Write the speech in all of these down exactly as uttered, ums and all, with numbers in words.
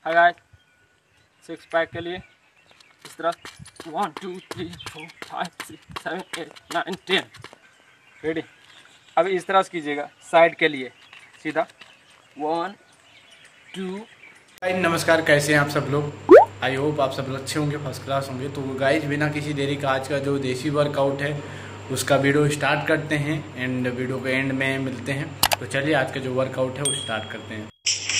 Hi guys, six pack के लिए इस तरह one two three four five six seven eight nine ten ready. अब इस तरह से कीजिएगा साइड के लिए सीधा वन टू। नमस्कार, कैसे हैं आप सब लोग? आई होप आप सब लोग अच्छे होंगे, फर्स्ट क्लास होंगे। तो गाइज बिना किसी देरी का आज का जो देसी वर्कआउट है उसका वीडियो स्टार्ट करते हैं एंड वीडियो के एंड में मिलते हैं। तो चलिए आज का जो वर्कआउट है वो स्टार्ट करते हैं।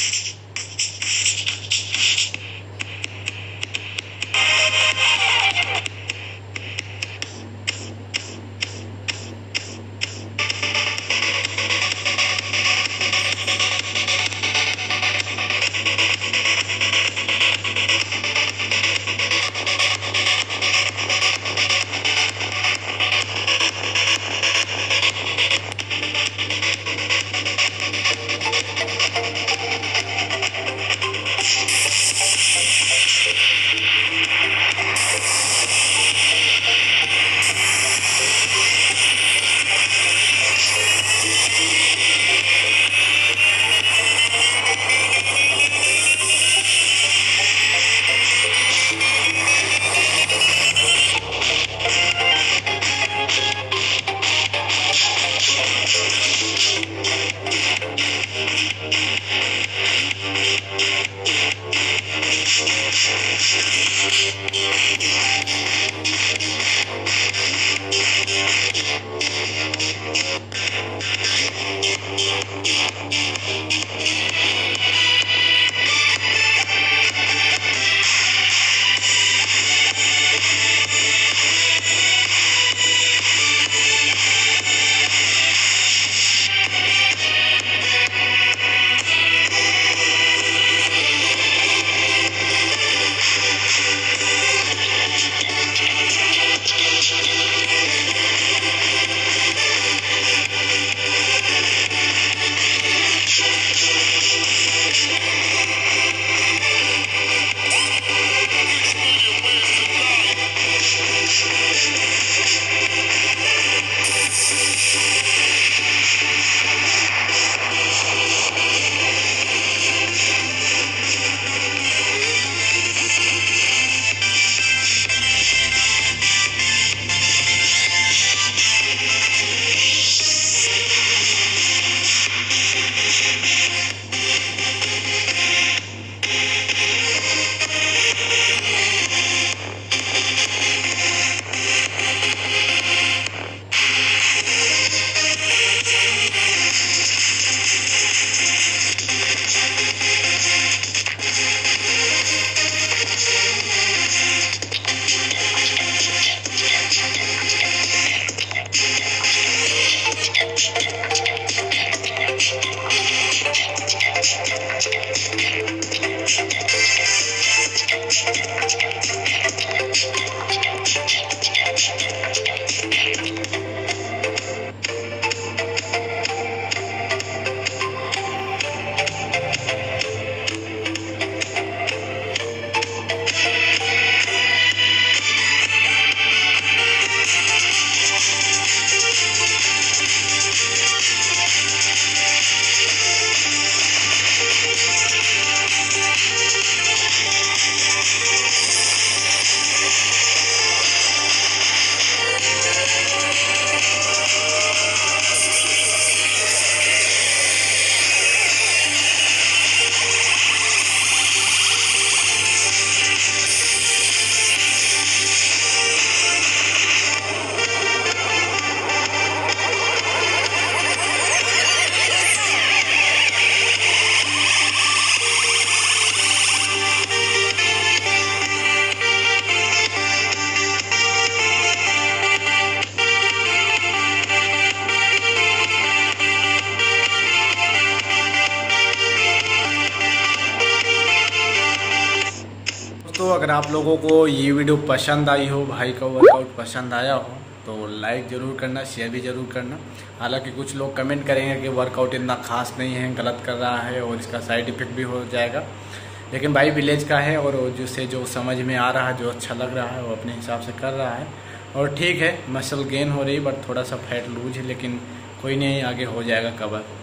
तो अगर आप लोगों को ये वीडियो पसंद आई हो, भाई का वर्कआउट पसंद आया हो तो लाइक ज़रूर करना, शेयर भी ज़रूर करना। हालांकि कुछ लोग कमेंट करेंगे कि वर्कआउट इतना खास नहीं है, गलत कर रहा है और इसका साइड इफ़ेक्ट भी हो जाएगा, लेकिन भाई विलेज का है और जिससे जो समझ में आ रहा है, जो अच्छा लग रहा है वो अपने हिसाब से कर रहा है। और ठीक है, मसल गेन हो रही बट थोड़ा सा फैट लूज है, लेकिन कोई नहीं, आगे हो जाएगा कवर।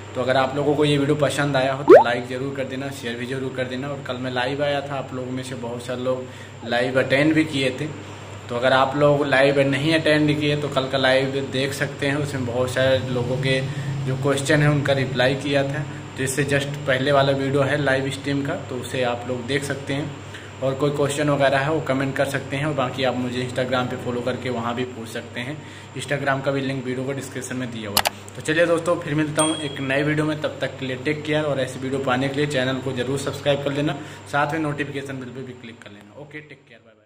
तो अगर आप लोगों को ये वीडियो पसंद आया हो तो लाइक ज़रूर कर देना, शेयर भी ज़रूर कर देना। और कल मैं लाइव आया था, आप लोगों में से बहुत सारे लोग लाइव अटेंड भी किए थे। तो अगर आप लोग लाइव नहीं अटेंड किए तो कल का लाइव देख सकते हैं, उसमें बहुत सारे लोगों के जो क्वेश्चन है उनका रिप्लाई किया था। तो इससे जस्ट पहले वाला वीडियो है लाइव स्ट्रीम का, तो उसे आप लोग देख सकते हैं। और कोई क्वेश्चन वगैरह है वो कमेंट कर सकते हैं। और बाकी आप मुझे इंस्टाग्राम पे फॉलो करके वहाँ भी पूछ सकते हैं। इंस्टाग्राम का भी लिंक वीडियो को डिस्क्रिप्शन में दिया हुआ है। तो चलिए दोस्तों, फिर मिलता हूँ एक नए वीडियो में। तब तक के लिए टेक केयर, और ऐसी वीडियो पाने के लिए चैनल को जरूर सब्सक्राइब कर लेना, साथ में नोटिफिकेशन बिल पर भी क्लिक कर लेना। Okay, take care, bye bye.